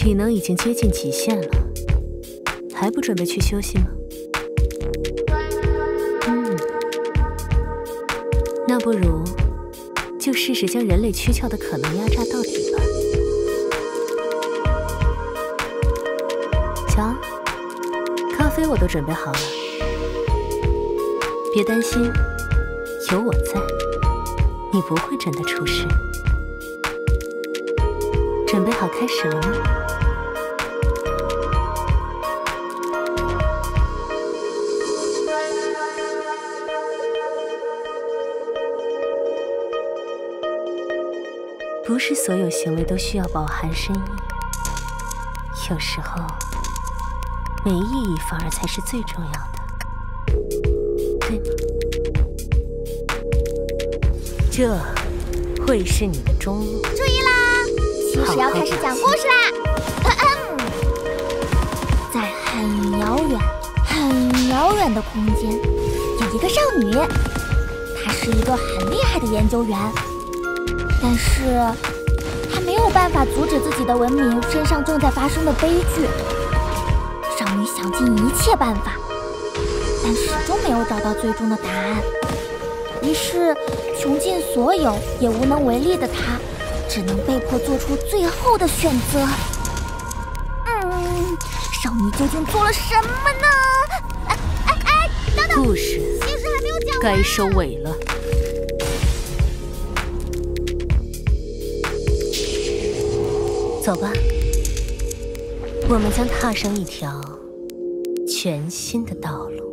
体能已经接近极限了，还不准备去休息吗？那不如就试试将人类躯壳的可能压榨到底吧。瞧，咖啡我都准备好了，别担心，有我在，你不会真的出事。准备好开始了吗？不是所有行为都需要饱含深意，有时候没意义反而才是最重要的，对吗？这会是你的中路。 注意啦，其实要开始讲故事啦！在很遥远、很遥远的空间，有一个少女，她是一个很厉害的研究员。但是，他没有办法阻止自己的文明身上正在发生的悲剧。少女想尽一切办法，但始终没有找到最终的答案。于是，穷尽所有也无能为力的她，只能被迫做出最后的选择。少女究竟做了什么呢？等等， 故事其实还没有讲完， 该收尾了。走吧，我们将踏上一条全新的道路。